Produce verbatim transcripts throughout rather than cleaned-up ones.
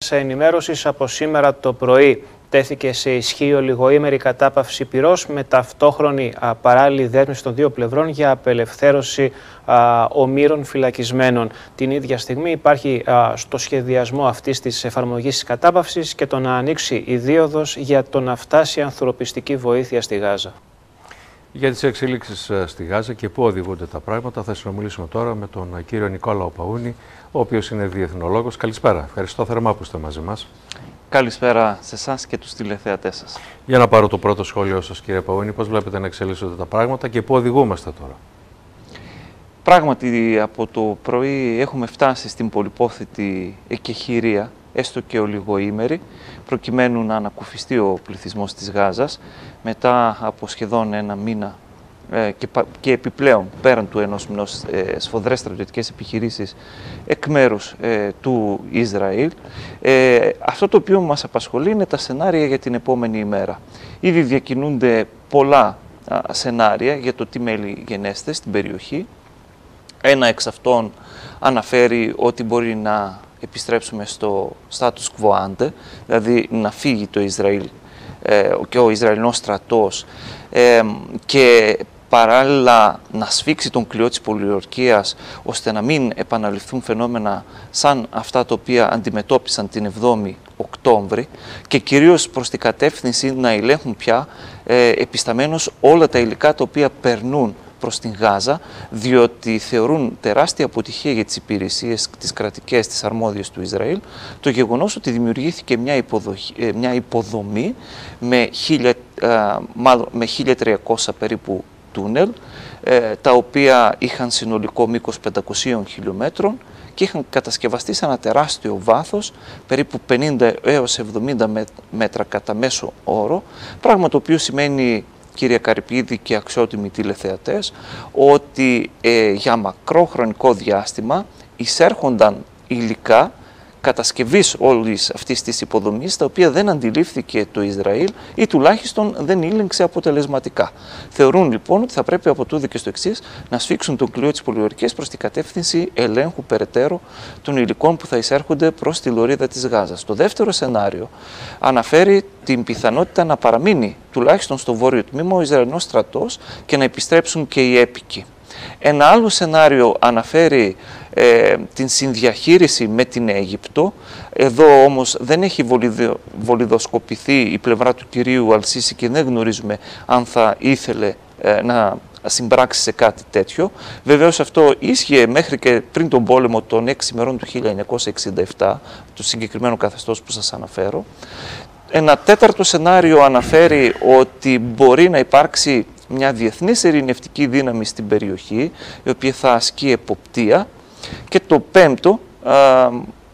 Μέσα ενημέρωσης από σήμερα το πρωί τέθηκε σε ισχύ ολιγοήμερη κατάπαυση πυρός με ταυτόχρονη α, παράλληλη δέσμευση των δύο πλευρών για απελευθέρωση α, ομήρων φυλακισμένων. Την ίδια στιγμή υπάρχει α, στο σχεδιασμό αυτής της εφαρμογής της κατάπαυσης και το να ανοίξει η δίωδος για το να φτάσει ανθρωπιστική βοήθεια στη Γάζα. Για τις εξελίξεις στη Γάζα και πού οδηγούνται τα πράγματα θα συνομιλήσουμε τώρα με τον κύριο Νικόλαο Παούνη, ο οποίος είναι διεθνολόγος. Καλησπέρα. Ευχαριστώ θερμά που είστε μαζί μας. Καλησπέρα σε εσάς και τους τηλεθεατές σας. Για να πάρω το πρώτο σχόλιο σας, κύριε Παούνη, πώς βλέπετε να εξελίσσονται τα πράγματα και πού οδηγούμαστε τώρα? Πράγματι, από το πρωί έχουμε φτάσει στην πολυπόθητη εκεχηρία, έστω και ολιγοήμερη, προκειμένου να ανακουφιστεί ο πληθυσμός της Γάζας μετά από σχεδόν ένα μήνα ε, και, και επιπλέον πέραν του ενός μηνός ε, σφοδρές στρατιωτικές επιχειρήσεις εκ μέρους ε, του Ισραήλ. Ε, αυτό το οποίο μας απασχολεί είναι τα σενάρια για την επόμενη ημέρα. Ήδη διακινούνται πολλά α, σενάρια για το τι μέλη γενέστε στην περιοχή. Ένα εξ αυτών αναφέρει ότι μπορεί να επιστρέψουμε στο status quo ante, δηλαδή να φύγει το Ισραήλ ε, και ο Ισραηλινός στρατός ε, και παράλληλα να σφίξει τον κλειό της πολιορκίας ώστε να μην επαναληφθούν φαινόμενα σαν αυτά τα οποία αντιμετώπισαν την εβδόμη Οκτώβρη και κυρίως προς την κατεύθυνση να ελέγχουν πια ε, επισταμένως όλα τα υλικά τα οποία περνούν προς την Γάζα, διότι θεωρούν τεράστια αποτυχία για τις υπηρεσίες, τις κρατικές, τις αρμόδιες του Ισραήλ, το γεγονός ότι δημιουργήθηκε μια, υποδοχή, μια υποδομή με, χίλια, μάλλον, με χίλια τριακόσια περίπου τούνελ, τα οποία είχαν συνολικό μήκος πεντακόσια χιλιόμετρων και είχαν κατασκευαστεί σε ένα τεράστιο βάθος, περίπου πενήντα έως εβδομήντα μέτρα κατά μέσο όρο, πράγμα το οποίο σημαίνει, κύριε Καρυπίδη και αξιότιμοι τηλεθεατές, ότι ε, για μακρό χρονικό διάστημα εισέρχονταν υλικά κατασκευής όλης αυτής της υποδομής, τα οποία δεν αντιλήφθηκε το Ισραήλ ή τουλάχιστον δεν ήλεγξε αποτελεσματικά. Θεωρούν λοιπόν ότι θα πρέπει από τούδε και στο εξής να σφίξουν τον κλειό της πολιορκίας προς την κατεύθυνση ελέγχου περαιτέρω των υλικών που θα εισέρχονται προς τη λωρίδα της Γάζας. Το δεύτερο σενάριο αναφέρει την πιθανότητα να παραμείνει τουλάχιστον στο βόρειο τμήμα ο Ισραηλινός στρατός και να επιστρέψουν και οι έπικοι. Ένα άλλο σενάριο αναφέρει ε, την συνδιαχείριση με την Αίγυπτο. Εδώ όμως δεν έχει βολιδο, βολιδοσκοπηθεί η πλευρά του κυρίου Αλσίση και δεν γνωρίζουμε αν θα ήθελε ε, να συμπράξει σε κάτι τέτοιο. Βεβαίως αυτό ίσχυε μέχρι και πριν τον πόλεμο των έξι ημερών του χίλια εννιακόσια εξήντα επτά, το συγκεκριμένο καθεστώς που σας αναφέρω. Ένα τέταρτο σενάριο αναφέρει ότι μπορεί να υπάρξει μια διεθνής ειρηνευτική δύναμη στην περιοχή, η οποία θα ασκεί εποπτεία. Και το πέμπτο, α,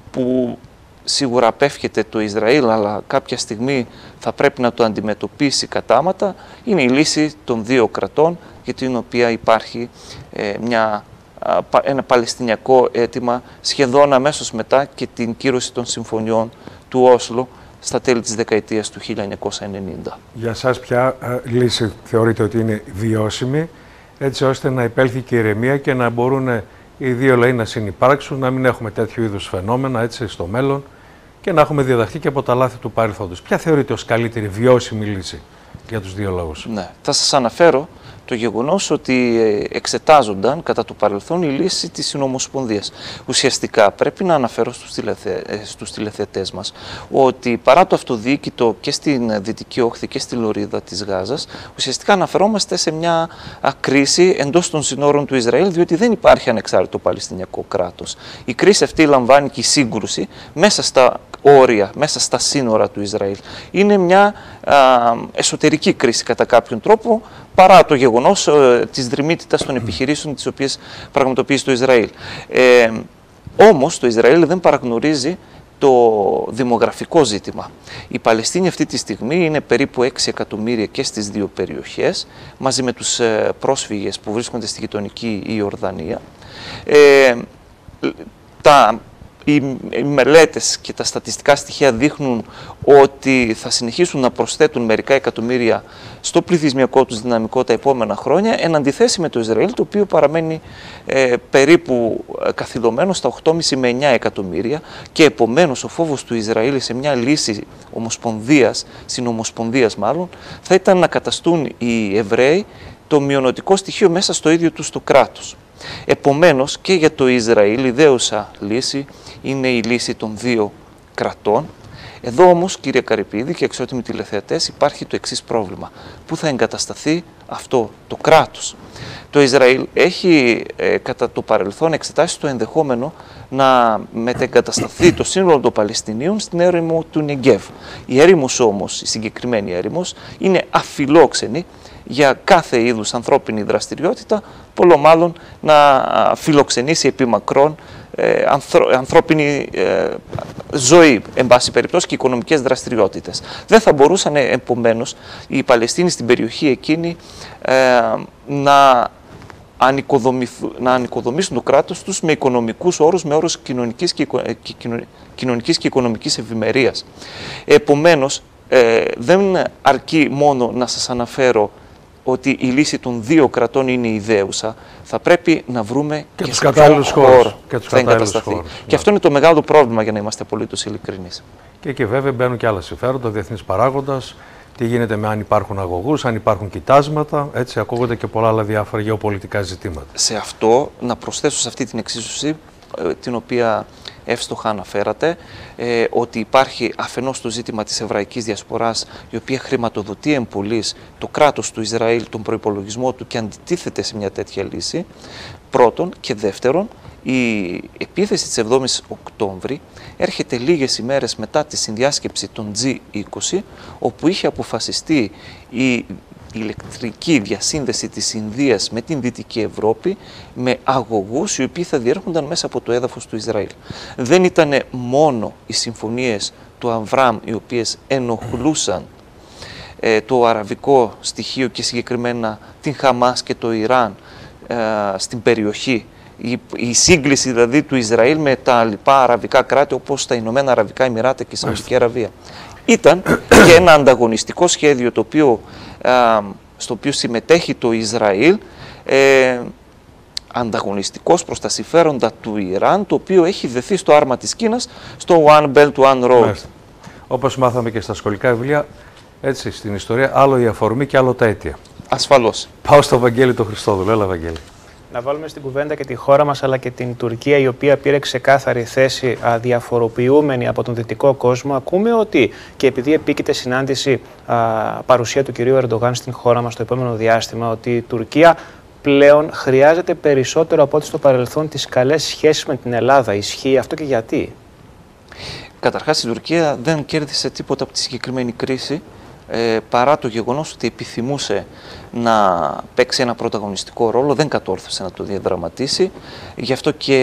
που σίγουρα απέφχεται το Ισραήλ, αλλά κάποια στιγμή θα πρέπει να το αντιμετωπίσει κατάματα, είναι η λύση των δύο κρατών, για την οποία υπάρχει ε, μια, α, ένα παλαιστινιακό αίτημα σχεδόν αμέσως μετά και την κύρωση των συμφωνιών του Όσλο στα τέλη της δεκαετίας του χίλια εννιακόσια ενενήντα. Για σας ποια α, λύση θεωρείτε ότι είναι βιώσιμη, έτσι ώστε να υπέλθει και η ηρεμία και να μπορούν οι δύο λαοί να συνυπάρξουν, να μην έχουμε τέτοιου είδους φαινόμενα έτσι, στο μέλλον και να έχουμε διδαχθεί και από τα λάθη του παρελθόντος? Ποια θεωρείτε ως καλύτερη βιώσιμη λύση για τους δύο λαούς? Ναι, θα σας αναφέρω το γεγονός ότι εξετάζονταν κατά το παρελθόν η λύση της συνομοσπονδίας. Ουσιαστικά πρέπει να αναφέρω στους, τηλεθε... στους τηλεθεατές μας ότι παρά το αυτοδιοίκητο και στην Δυτική Όχθη και στη Λωρίδα της Γάζας, ουσιαστικά αναφερόμαστε σε μια κρίση εντός των συνόρων του Ισραήλ, διότι δεν υπάρχει ανεξάρτητο Παλαιστινιακό κράτος. Η κρίση αυτή λαμβάνει και η σύγκρουση μέσα στα όρια, μέσα στα σύνορα του Ισραήλ. Είναι μια α, εσωτερική κρίση κατά κάποιον τρόπο, παρά το γεγονός ε, της δρυμύτητας των επιχειρήσεων τις οποίες πραγματοποιεί το Ισραήλ. Ε, όμως το Ισραήλ δεν παραγνωρίζει το δημογραφικό ζήτημα. Η Παλαιστίνη αυτή τη στιγμή είναι περίπου έξι εκατομμύρια και στις δύο περιοχές, μαζί με τους ε, πρόσφυγες που βρίσκονται στη γειτονική Ιορδανία. Ε, τα οι, οι μελέτες και τα στατιστικά στοιχεία δείχνουν ότι θα συνεχίσουν να προσθέτουν μερικά εκατομμύρια στο πληθυσμιακό τους δυναμικό τα επόμενα χρόνια, εν αντιθέσει με το Ισραήλ, το οποίο παραμένει ε, περίπου καθυλωμένο στα οκτώ κόμμα πέντε με εννιά εκατομμύρια, και επομένως ο φόβος του Ισραήλ σε μια λύση ομοσπονδίας, συνομοσπονδίας μάλλον, θα ήταν να καταστούν οι Εβραίοι το μειονοτικό στοιχείο μέσα στο ίδιο τους το κράτος. Επομένως και για το Ισραήλ η δέουσα λύση είναι η λύση των δύο κρατών. Εδώ όμως, κύριε Καρυπίδη και αξιότιμοι τηλεθεατές, υπάρχει το εξής πρόβλημα. Πού θα εγκατασταθεί αυτό το κράτος? Το Ισραήλ έχει ε, κατά το παρελθόν εξετάσει το ενδεχόμενο να μετεγκατασταθεί το σύνολο των Παλαιστινίων στην έρημο του Νεγκέβ. Η έρημος όμως, η συγκεκριμένη έρημος, είναι αφιλόξενη για κάθε είδους ανθρώπινη δραστηριότητα, πολλό μάλλον να φιλοξενήσει επί μακρόν ε, ανθρω, ανθρώπινη ε, ζωή, εν πάση περιπτώσει, και οικονομικές δραστηριότητες. Δεν θα μπορούσαν ε, επομένως οι Παλαιστίνοι στην περιοχή εκείνη ε, να, να ανοικοδομήσουν το κράτος τους με οικονομικούς όρους, με όρους κοινωνικής και, και, κοινωνικής και οικονομικής ευημερίας. Επομένως, ε, δεν αρκεί μόνο να σας αναφέρω ότι η λύση των δύο κρατών είναι ιδέουσα, θα πρέπει να βρούμε και, και σε ποιο χώρο θα εγκατασταθεί. Χώρους, και ναι. Αυτό είναι το μεγάλο πρόβλημα, για να είμαστε απολύτως ειλικρινείς. Και εκεί βέβαια μπαίνουν και άλλα συμφέροντα, διεθνής παράγοντας, τι γίνεται με αν υπάρχουν αγωγούς, αν υπάρχουν κοιτάσματα, έτσι ακούγονται και πολλά άλλα διάφορα γεωπολιτικά ζητήματα. Σε αυτό, να προσθέσω σε αυτή την εξίσωση, την οποία εύστοχα αναφέρατε, ε, ότι υπάρχει αφενός το ζήτημα της εβραϊκής διασποράς, η οποία χρηματοδοτεί εμπολής το κράτος του Ισραήλ, τον προϋπολογισμό του, και αντιτίθεται σε μια τέτοια λύση, πρώτον, και δεύτερον, η επίθεση της εβδόμης Οκτώβρη έρχεται λίγες ημέρες μετά τη συνδιάσκεψη των τζι είκοσι, όπου είχε αποφασιστεί η η ηλεκτρική διασύνδεση της Ινδίας με την Δυτική Ευρώπη με αγωγούς οι οποίοι θα διέρχονταν μέσα από το έδαφος του Ισραήλ. Δεν ήταν μόνο οι συμφωνίες του Αβραάμ οι οποίες ενοχλούσαν ε, το αραβικό στοιχείο και συγκεκριμένα την Χαμάς και το Ιράν ε, στην περιοχή. Η, η σύγκληση δηλαδή του Ισραήλ με τα λοιπά αραβικά κράτη όπως τα Ηνωμένα Αραβικά Εμιράτα και η Σαουδική Αραβία. Ήταν και ένα ανταγωνιστικό σχέδιο το οποίο, ε, στο οποίο συμμετέχει το Ισραήλ, ε, ανταγωνιστικός προς τα συμφέροντα του Ιράν, το οποίο έχει δεθεί στο άρμα της Κίνας, στο One Belt, One Road. Μάλιστα. Όπως μάθαμε και στα σχολικά βιβλία, έτσι στην ιστορία, άλλο η αφορμή και άλλο τα αίτια. Ασφαλώς. Πάω στο Βαγγέλη το Χριστόδουλο. Έλα, Βαγγέλη. Να βάλουμε στην κουβέντα και τη χώρα μας αλλά και την Τουρκία, η οποία πήρε ξεκάθαρη θέση αδιαφοροποιούμενη από τον δυτικό κόσμο. Ακούμε ότι, και επειδή επίκειται συνάντηση α, παρουσία του κυρίου Ερντογάν στην χώρα μας το επόμενο διάστημα, ότι η Τουρκία πλέον χρειάζεται περισσότερο από ό,τι στο παρελθόν τις καλές σχέσεις με την Ελλάδα. Ισχύει αυτό και γιατί? Καταρχάς, η Τουρκία δεν κέρδισε τίποτα από τη συγκεκριμένη κρίση, Ε, παρά το γεγονός ότι επιθυμούσε να παίξει ένα πρωταγωνιστικό ρόλο, δεν κατόρθωσε να το διαδραματίσει. Γι' αυτό και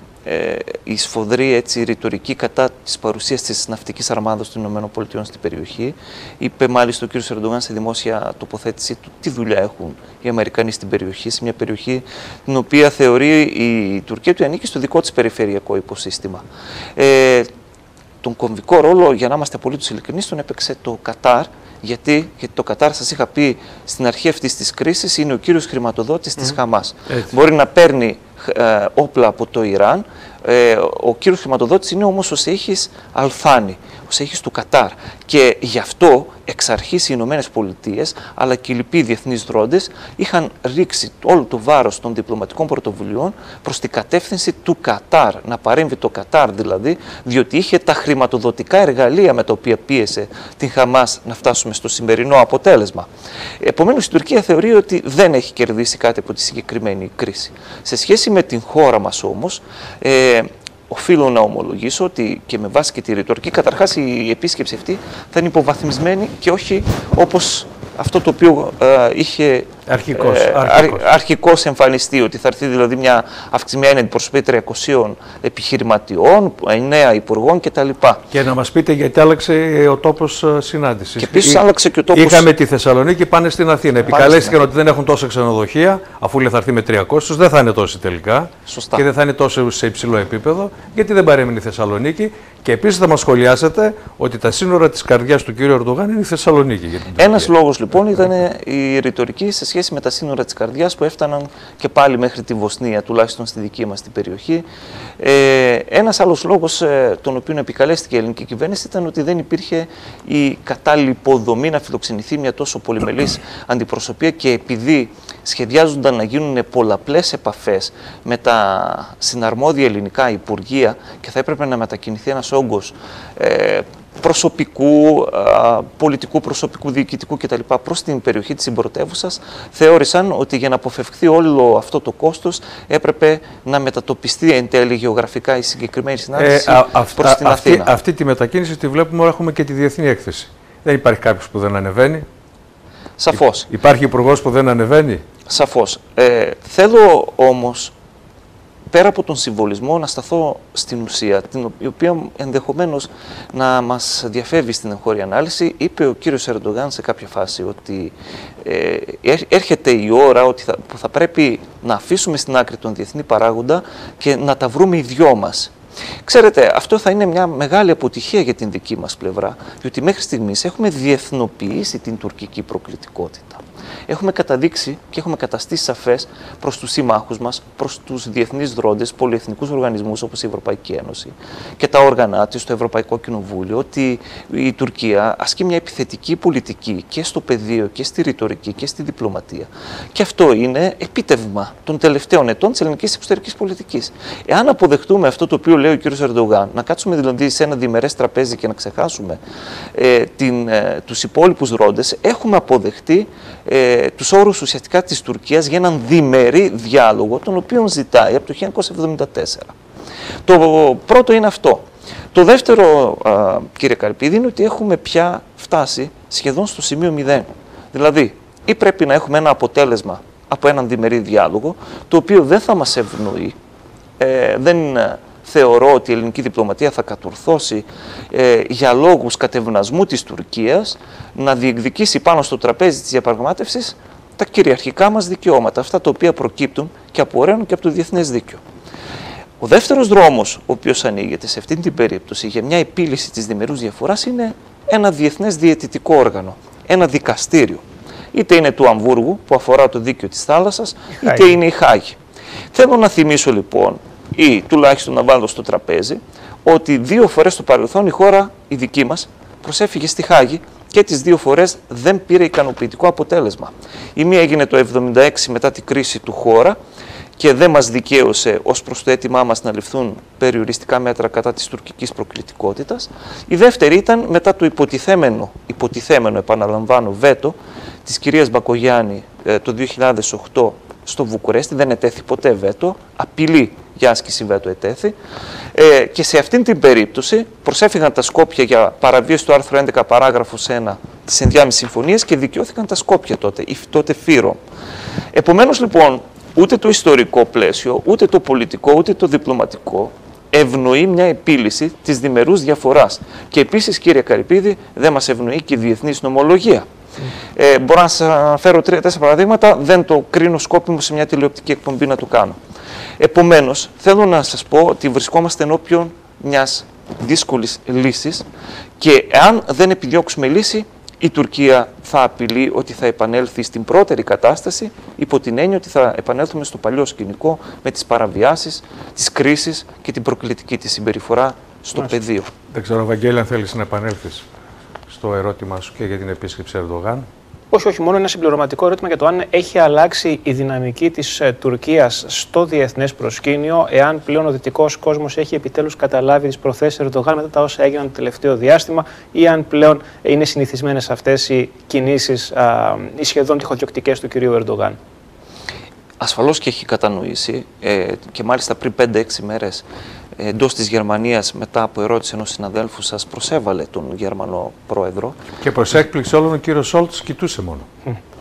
ε, η σφοδρή έτσι, ρητορική κατά της παρουσίας της ναυτικής αρμάδας των ΗΠΑ στην περιοχή. Είπε μάλιστα ο κ. Ερντογάν σε δημόσια τοποθέτησή του τι δουλειά έχουν οι Αμερικανοί στην περιοχή, σε μια περιοχή την οποία θεωρεί η Τουρκία ότι ανήκει στο δικό της περιφερειακό υποσύστημα. Ε, τον κομβικό ρόλο, για να είμαστε απολύτως ειλικρινείς, τον έπαιξε το Κατάρ. Γιατί, γιατί το Κατάρ, σας είχα πει στην αρχή αυτής της κρίσης, είναι ο κύριος χρηματοδότης mm. της Χαμάς. Έτσι. Μπορεί να παίρνει ε, όπλα από το Ιράν. Ε, ο κύριος χρηματοδότης είναι όμως ο Σεΐχης Αλθάνη, ο Σεΐχης του Κατάρ. Και γι' αυτό εξ αρχής οι Ηνωμένες Πολιτείες, αλλά και οι λοιποί διεθνείς δρόντες, είχαν ρίξει όλο το βάρος των διπλωματικών πρωτοβουλειών προς την κατεύθυνση του Κατάρ. Να παρέμβει το Κατάρ δηλαδή, διότι είχε τα χρηματοδοτικά εργαλεία με τα οποία πίεσε την Χαμάς να φτάσουμε στο σημερινό αποτέλεσμα. Επομένως, η Τουρκία θεωρεί ότι δεν έχει κερδίσει κάτι από τη συγκεκριμένη κρίση. Σε σχέση με την χώρα μας όμως, ε, οφείλω να ομολογήσω ότι και με βάση και τη ρητορική, καταρχάς η επίσκεψη αυτή θα είναι υποβαθμισμένη και όχι όπως αυτό το οποίο ε, είχε Αρχικός, ε, αρχικός. αρχικός εμφανιστεί, ότι θα έρθει δηλαδή μια αυξημένη αντιπροσωπεία τριακοσίων επιχειρηματιών, εννέα υπουργών κτλ. Και να μας πείτε γιατί άλλαξε ο τόπος συνάντησης. Και επίσης άλλαξε και ο τόπος. Είχαμε τη Θεσσαλονίκη, πάνε στην Αθήνα. Επικαλέστηκαν ότι δεν έχουν τόσα ξενοδοχεία, αφού λέει θα έρθει με τριακόσιους, δεν θα είναι τόσοι τελικά. Σωστά. Και δεν θα είναι τόσο σε υψηλό επίπεδο, γιατί δεν παρέμεινε η Θεσσαλονίκη. Και επίσης θα μας σχολιάσετε ότι τα σύνορα της καρδιάς του κ. Ερντογάν είναι η Θεσσαλονίκη. Ένας λόγος λοιπόν ήταν η ρητορική σε σχέση με τα σύνορα της καρδιάς που έφταναν και πάλι μέχρι τη Βοσνία, τουλάχιστον στη δική μας την περιοχή. Ε, ένας άλλος λόγος, ε, τον οποίο επικαλέστηκε η ελληνική κυβέρνηση, ήταν ότι δεν υπήρχε η κατάλληλη υποδομή να φιλοξενηθεί μια τόσο πολυμελής αντιπροσωπεία, και επειδή σχεδιάζονταν να γίνουν πολλαπλές επαφές με τα συναρμόδια ελληνικά υπουργεία και θα έπρεπε να μετακινηθεί ένας όγκος ε, προσωπικού, α, πολιτικού, προσωπικού, διοικητικού κτλ. Προς την περιοχή της συμπρωτεύουσας, θεώρησαν ότι για να αποφευχθεί όλο αυτό το κόστος έπρεπε να μετατοπιστεί εν τέλει γεωγραφικά η συγκεκριμένη συνάντηση ε, α, προς α, την αυτή, Αθήνα. Αυτή τη μετακίνηση τη βλέπουμε, έχουμε και τη διεθνή έκθεση. Δεν υπάρχει κάποιος που δεν ανεβαίνει. Σαφώς. Υπάρχει υπουργός που δεν ανεβαίνει. Σαφώς. Ε, θέλω όμως, πέρα από τον συμβολισμό, να σταθώ στην ουσία, την οποία ενδεχομένως να μας διαφεύγει στην εγχώρια ανάλυση. Είπε ο κύριος Ερντογάν σε κάποια φάση ότι ε, έρχεται η ώρα ότι θα, που θα πρέπει να αφήσουμε στην άκρη τον διεθνή παράγοντα και να τα βρούμε οι δυο μας. Ξέρετε, αυτό θα είναι μια μεγάλη αποτυχία για την δική μας πλευρά, διότι μέχρι στιγμής έχουμε διεθνοποιήσει την τουρκική προκλητικότητα. Έχουμε καταδείξει και έχουμε καταστήσει σαφές προς τους συμμάχους μας, προς τους διεθνείς δρόντες, πολυεθνικούς οργανισμούς όπως η Ευρωπαϊκή Ένωση και τα όργανα της, το Ευρωπαϊκό Κοινοβούλιο, ότι η Τουρκία ασκεί μια επιθετική πολιτική και στο πεδίο και στη ρητορική και στη διπλωματία. Και αυτό είναι επίτευγμα των τελευταίων ετών της ελληνικής εξωτερικής πολιτικής. Εάν αποδεχτούμε αυτό το οποίο λέει ο κ. Ερντογάν, να κάτσουμε δηλαδή σε ένα διμερές τραπέζι και να ξεχάσουμε ε, την, ε, τους υπόλοιπους δρόντες, έχουμε αποδεχτεί ε, τους όρους ουσιαστικά της Τουρκίας για έναν διμερή διάλογο, τον οποίο ζητάει από το χίλια εννιακόσια εβδομήντα τέσσερα. Το πρώτο είναι αυτό. Το δεύτερο, α, κύριε Καρυπίδη, είναι ότι έχουμε πια φτάσει σχεδόν στο σημείο μηδέν. Δηλαδή, ή πρέπει να έχουμε ένα αποτέλεσμα από έναν διμερή διάλογο, το οποίο δεν θα μας ευνοεί, ε, δεν θεωρώ ότι η ελληνική διπλωματία θα κατορθώσει ε, για λόγους κατευνασμού της Τουρκίας να διεκδικήσει πάνω στο τραπέζι της διαπραγμάτευσης τα κυριαρχικά μας δικαιώματα, αυτά τα οποία προκύπτουν και απορρέουν και από το διεθνές δίκαιο. Ο δεύτερος δρόμος, ο οποίος ανοίγεται σε αυτή την περίπτωση για μια επίλυση της διμερούς διαφοράς, είναι ένα διεθνές διαιτητικό όργανο, ένα δικαστήριο. Είτε είναι του Αμβούργου, που αφορά το δίκαιο της θάλασσας, είτε είναι η Χάγη. Θέλω να θυμίσω λοιπόν, ή τουλάχιστον να βάλω στο τραπέζι, ότι δύο φορές στο παρελθόν η χώρα, η δική μας, προσέφυγε στη Χάγη και τις δύο φορές δεν πήρε ικανοποιητικό αποτέλεσμα. Η μία έγινε το χίλια εννιακόσια εβδομήντα έξι μετά την κρίση του χώρα και δεν μας δικαίωσε ως προς το αίτημά μας να ληφθούν περιοριστικά μέτρα κατά της τουρκικής προκλητικότητας. Η δεύτερη ήταν μετά το υποτιθέμενο, υποτιθέμενο επαναλαμβάνω, βέτο της κυρίας Μπακογιάννη ε, το δύο χιλιάδες οκτώ στο Βουκουρέστι. Δεν ετέθη ποτέ βέτο, απειλή για άσκηση βέτο ετέθη, ε, και σε αυτήν την περίπτωση προσέφυγαν τα Σκόπια για παραβίαση του άρθρου έντεκα παράγραφος ένα της ενδιάμεσης συμφωνίας και δικαιώθηκαν τα Σκόπια τότε, η τότε Φύρο. Επομένως λοιπόν, ούτε το ιστορικό πλαίσιο, ούτε το πολιτικό, ούτε το διπλωματικό ευνοεί μια επίλυση της διμερούς διαφοράς. Και επίσης, κύριε Καρυπίδη, δεν μας ευνοεί και η διεθνής νομολογία. Mm. Ε, μπορώ να σας αναφέρω τρία-τέσσερα παραδείγματα, δεν το κρίνω σκόπιμο σε μια τηλεοπτική εκπομπή να το κάνω. Επομένως, θέλω να σας πω ότι βρισκόμαστε ενώπιον μιας δύσκολης λύσης και αν δεν επιδιώξουμε λύση, η Τουρκία θα απειλεί ότι θα επανέλθει στην πρώτερη κατάσταση, υπό την έννοια ότι θα επανέλθουμε στο παλιό σκηνικό με τις παραβιάσεις, τις κρίσεις και την προκλητική της συμπεριφορά στο Μάλιστα. πεδίο. Δεν ξέρω, Βαγγέλη, αν θέλεις να επανέλθεις στο ερώτημά σου και για την επίσκεψη Ερντογάν. Όχι, όχι, μόνο ένα συμπληρωματικό ερώτημα για το αν έχει αλλάξει η δυναμική της ε, Τουρκίας στο διεθνές προσκήνιο, εάν πλέον ο δυτικός κόσμος έχει επιτέλους καταλάβει τις προθέσεις Ερντογάν μετά τα όσα έγιναν το τελευταίο διάστημα, ή αν πλέον είναι συνηθισμένες αυτές οι κινήσεις, α, οι σχεδόν τυχοδιοκτικές του κυρίου Ερντογάν. Ασφαλώς και έχει κατανοήσει, ε, και μάλιστα πριν πέντε έξι μέρες εντός της Γερμανίας, μετά από ερώτηση ενός συναδέλφου σας, προσέβαλε τον Γερμανό πρόεδρο. Και προς έκπληξη όλων ο κύριος Σόλτς κοιτούσε μόνο. Mm.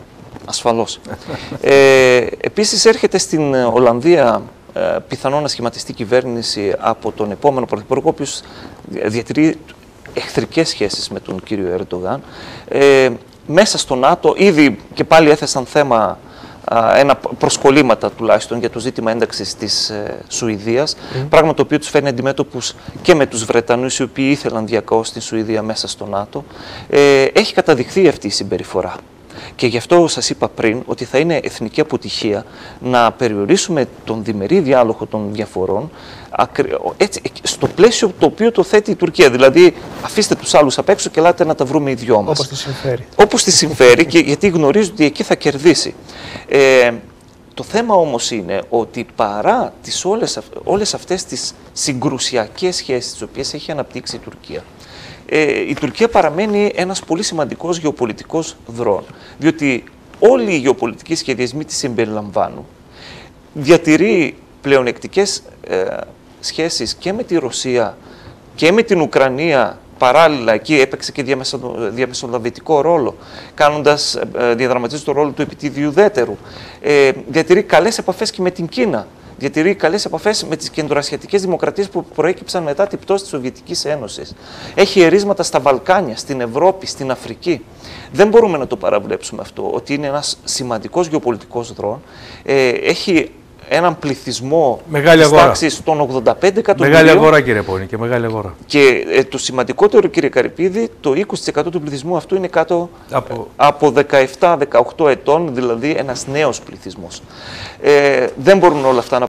ασφαλώς. ε, επίσης έρχεται στην Ολλανδία ε, πιθανόν να σχηματιστεί κυβέρνηση από τον επόμενο πρωθυπουργό, ο οποίος διατηρεί εχθρικές σχέσεις με τον κύριο Ερντογάν. Ε, μέσα στο ΝΑΤΟ ήδη και πάλι έθεσαν θέμα ένα προσκολήματα τουλάχιστον για το ζήτημα ένταξης της ε, Σουηδίας, mm. πράγμα το οποίο τους φέρνει αντιμέτωπους και με τους Βρετανούς, οι οποίοι ήθελαν διακαώς την Σουηδία μέσα στο ΝΑΤΟ. Ε, έχει καταδειχθεί αυτή η συμπεριφορά. Και γι' αυτό σας είπα πριν ότι θα είναι εθνική αποτυχία να περιορίσουμε τον διμερή διάλογο των διαφορών έτσι, στο πλαίσιο το οποίο το θέτει η Τουρκία. Δηλαδή, αφήστε τους άλλους απ' έξω και ελάτε να τα βρούμε οι δυο μας. Όπως τη συμφέρει. Όπως τη συμφέρει, και γιατί γνωρίζουν ότι εκεί θα κερδίσει. Ε, το θέμα όμως είναι ότι παρά τις όλες, όλες αυτές τις συγκρουσιακές σχέσεις τις οποίες έχει αναπτύξει η Τουρκία, Ε, η Τουρκία παραμένει ένας πολύ σημαντικός γεωπολιτικός δρόν, διότι όλοι οι γεωπολιτικοί σχεδιασμοί της συμπεριλαμβάνουν, διατηρεί πλεονεκτικές ε, σχέσεις και με τη Ρωσία και με την Ουκρανία. Παράλληλα, εκεί έπαιξε και διαμεσολαβητικό ρόλο, κάνοντας, ε, διαδραματίζει το ρόλο του επιτίδιου ουδέτερου. Ε, διατηρεί καλές επαφές και με την Κίνα. Διατηρεί καλές επαφές με τις κεντροασιατικές δημοκρατίες που προέκυψαν μετά την πτώση της Σοβιετικής Ένωσης. Έχει ερίσματα στα Βαλκάνια, στην Ευρώπη, στην Αφρική. Δεν μπορούμε να το παραβλέψουμε αυτό, ότι είναι ένας σημαντικός γεωπολιτικός δρόν. Ε, έχει έναν πληθυσμό της τάξης των ογδόντα πέντε εκατομμυρίων. Μεγάλη αγορά, κύριε Πόνη, και μεγάλη αγορά. Και ε, το σημαντικότερο, κύριε Καρυπίδη, το είκοσι τοις εκατό του πληθυσμού αυτού είναι κάτω από, από δεκαεπτά δεκαοκτώ ετών, δηλαδή ένας νέος πληθυσμός. Ε, δεν μπορούν όλα αυτά να